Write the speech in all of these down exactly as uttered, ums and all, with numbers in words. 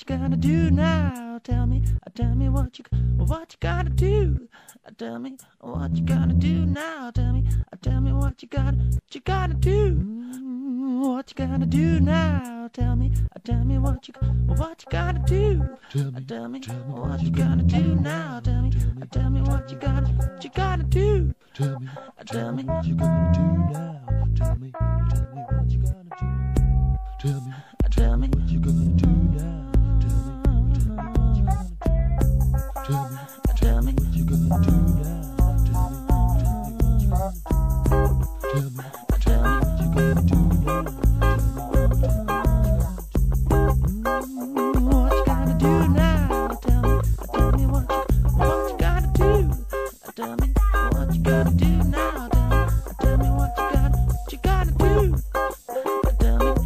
you gonna do now? Tell me, tell me what you, what you gonna do? Tell me what you gonna do now? Tell me, tell me what you gonna, what you gonna do? What you gonna do now? Tell me, tell me what you, what you gonna do? Tell me, tell me, tell me what you gonna do now? Tell me, tell me what you gonna, what you gonna do? Tell me, tell me what you gonna do now? Tell me, tell me what you gonna do? Tell me, tell me what you gonna do now? Tell me, tell me what you gonna do now? Tell me, tell me, tell me what you gonna do? Tell me, tell me what you gonna do now? What you gonna do now? Tell me, tell me what you, what you gonna do? Tell me what you gonna do now? Tell me, tell me what you gonna, what you gonna do? Tell me.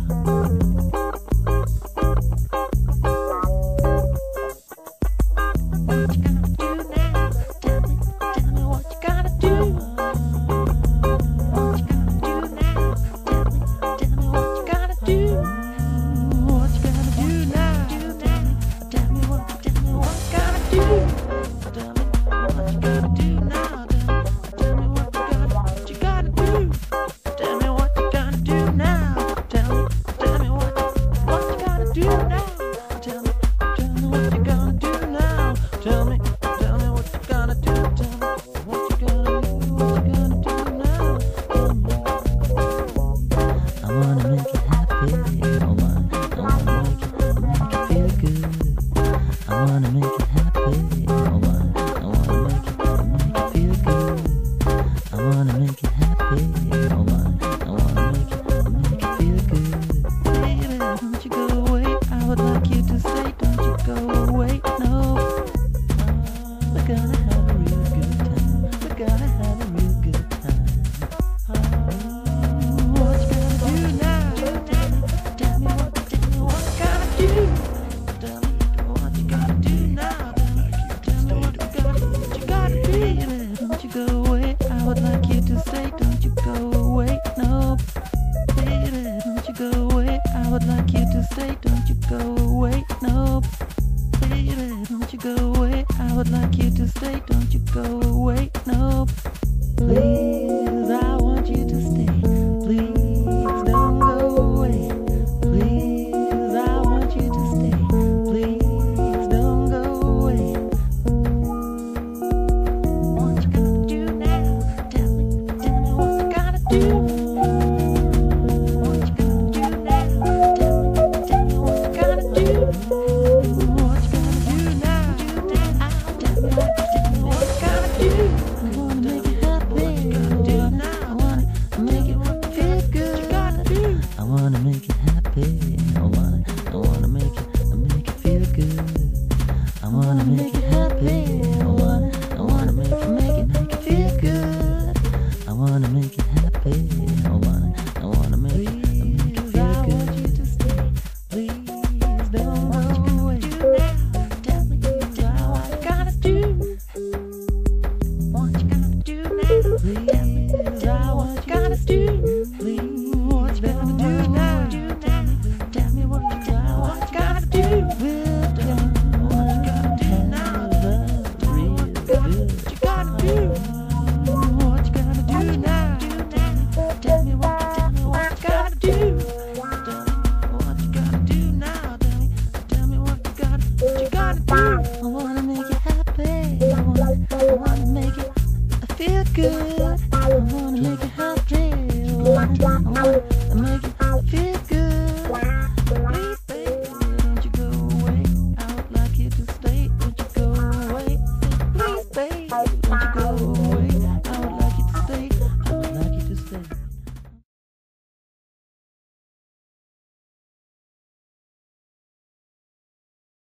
What you gonna do now? Tell me, tell me what you gonna do? What you gonna do now? Tell me, tell me what you gonna do? What you gonna do now? Tell me, tell me what, tell me what you gonna do? Tell me what you gonna do now? Tell me, tell me what you gonna, what you gonna do? Tell me what you gonna do now? Tell me, tell me what, what you gonna do now? Tell me, tell me what you gonna do now? Tell me, tell me what you gonna do? Tell me what you gonna do? What you gonna do now? Tell me. I wanna make you happy. I wanna, I wanna make you, make you feel good. I wanna make you happy. I wanna, I wanna make you, make you feel good. I wanna make you happy. I wanna, I wanna make you, make you feel good. Baby, don't you go away. I would like you to stay. Don't you go away. No. We're gonna have a real good time. We're gonna have a real good time. What you gonna do now? Tell me what, tell me what you gonna do? Tell me what you gonna do now? Tell me what you gonna, what you gonna do? Baby, don't you go away. I would like you to stay. Don't you go away. No. Baby, don't you go away. I would like you to stay. Don't you go away. No. Baby, don't you go away. I would like you to stay. Don't you go away. No. Please, I want you to stay. Please don't go away. Please, I want you to stay. Please don't go away. What you gonna do now? Tell me, tell me what you gonna do? What you gonna do now? Tell me, tell me what you gonna do? What you gonna do now? Tell me, tell me what you gonna do? I wanna make you happy. What you gonna do now? I wanna make you feel good. What you gonna do? I wanna make you happy. I wanna, I wanna make you, make you feel good. I wanna make you happy. I wanna, I wanna make you, make you, make you feel good. I wanna make you happy. I wanna, I wanna make you, make you feel good. I want you to stay. Please don't go away. Tell me what you gonna do. What you gonna do now? Please, I want you gonna do. Please, what you gonna do now? Tell me what you gonna, what you gonna do. Tell me what you gonna do now. Tell me what you gonna, what you gonna do. What you gonna do now? Tell me what, tell me what you gonna do. Tell me what you gonna do now. Tell me, tell me what you gonna, what you gonna do. I wanna make you happy. I wanna, I wanna make you feel good. I wanna make you happy. I wanna, I wanna make you feel good. Please, baby, don't you go away. I would like you to stay. Don't you go away. Please, baby, don't you go away.